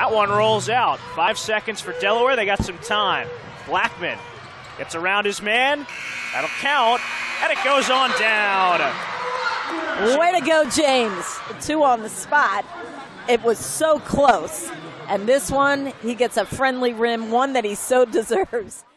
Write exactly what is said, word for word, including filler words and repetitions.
That one rolls out. Five seconds for Delaware. They got some time. Blackmon gets around his man. That'll count, and it goes on down. Way to go, James. Two on the spot. It was so close. And this one, he gets a friendly rim, one that he so deserves.